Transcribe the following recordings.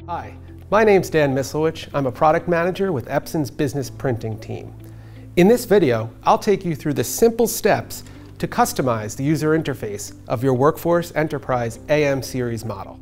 Hi, my name's Dan Mislowich. I'm a product manager with Epson's business printing team. In this video, I'll take you through the simple steps to customize the user interface of your WorkForce Enterprise AM series model.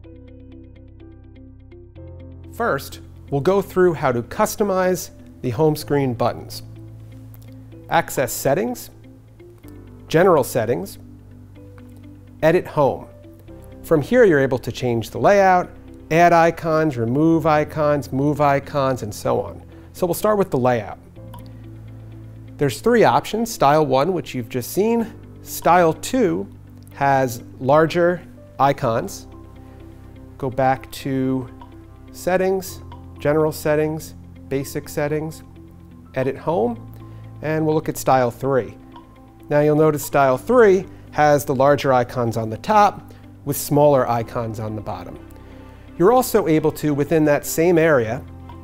First, we'll go through how to customize the home screen buttons. Access Settings, General Settings, Edit Home. From here, you're able to change the layout, add icons, remove icons, move icons, and so on. So we'll start with the layout. There's three options: Style 1, which you've just seen. Style 2 has larger icons. Go back to Settings, General Settings, Basic Settings, Edit Home, and we'll look at Style 3. Now you'll notice Style 3 has the larger icons on the top with smaller icons on the bottom. You're also able to, within that same area,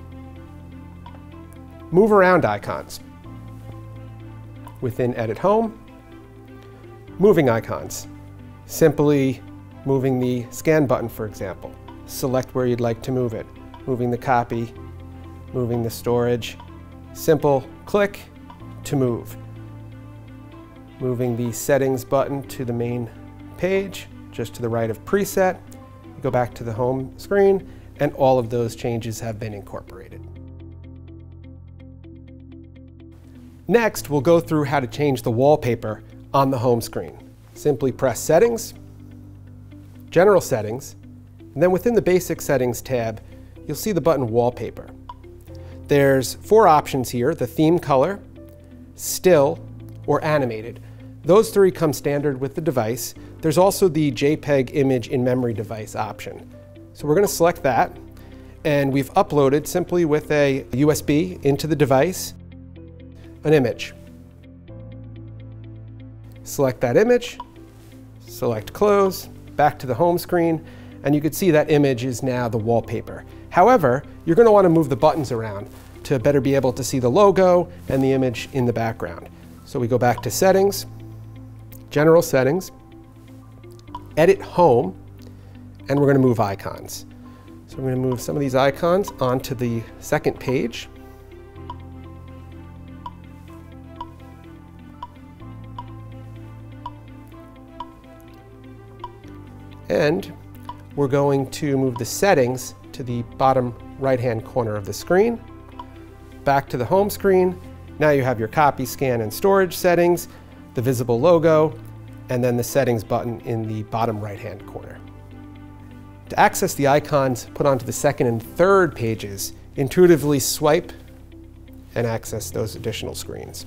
move around icons. Within Edit Home, moving icons. Simply moving the scan button, for example. Select where you'd like to move it. Moving the copy, moving the storage. Simple click to move. Moving the settings button to the main page, just to the right of preset. Go back to the home screen, and all of those changes have been incorporated. Next, we'll go through how to change the wallpaper on the home screen. Simply press Settings, General Settings, and then within the Basic Settings tab, you'll see the button Wallpaper. There's four options here: the theme color, still, or animated. Those three come standard with the device. There's also the JPEG image in memory device option. So we're going to select that, and we've uploaded simply with a USB into the device an image. Select that image, select Close, back to the home screen, and you can see that image is now the wallpaper. However, you're going to want to move the buttons around to better be able to see the logo and the image in the background. So we go back to Settings, General Settings, Edit Home, and we're going to move icons. So we're going to move some of these icons onto the second page. And we're going to move the settings to the bottom right-hand corner of the screen. Back to the home screen. Now you have your copy, scan, and storage settings, the visible logo, and then the settings button in the bottom right-hand corner. To access the icons put onto the second and third pages, intuitively swipe and access those additional screens.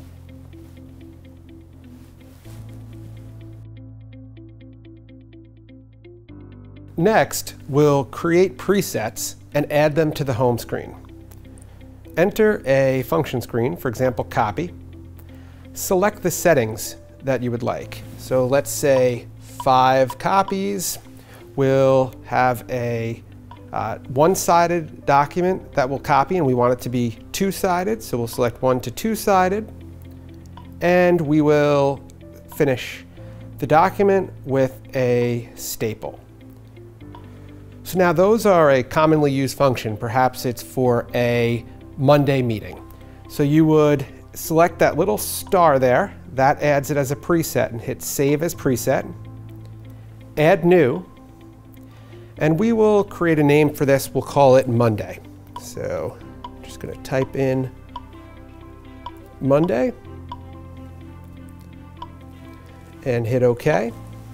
Next, we'll create presets and add them to the home screen. Enter a function screen, for example, copy. Select the settings that you would like. So let's say 5 copies. We'll have a one-sided document that we'll copy, and we want it to be two-sided, so we'll select 1 to 2-sided. And we will finish the document with a staple. So now those are a commonly used function. Perhaps it's for a Monday meeting. So you would select that little star there, that adds it as a preset, and hit Save as Preset, Add New, and we will create a name for this. We'll call it Monday. So I'm just going to type in Monday and hit OK.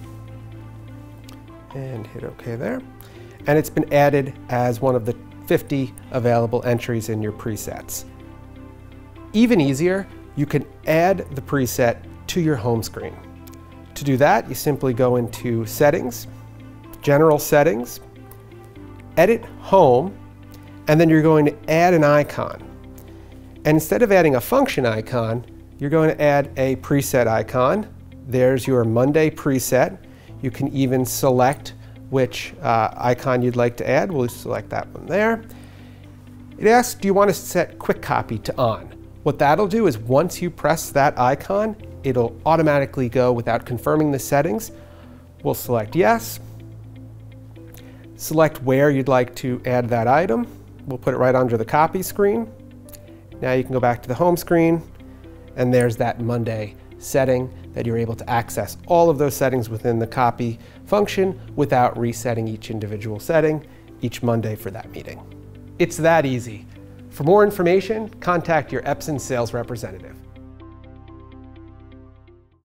And hit OK there. And it's been added as one of the 50 available entries in your presets. Even easier, you can add the preset to your home screen. To do that, you simply go into Settings, General Settings, Edit Home, and then you're going to add an icon. And instead of adding a function icon, you're going to add a preset icon. There's your Monday preset. You can even select which icon you'd like to add. We'll select that one there. It asks, do you want to set Quick Copy to On? What that'll do is once you press that icon, it'll automatically go without confirming the settings. We'll select yes. Select where you'd like to add that item. We'll put it right under the copy screen. Now you can go back to the home screen, and there's that Monday setting that you're able to access all of those settings within the copy function without resetting each individual setting each Monday for that meeting. It's that easy. For more information, contact your Epson sales representative.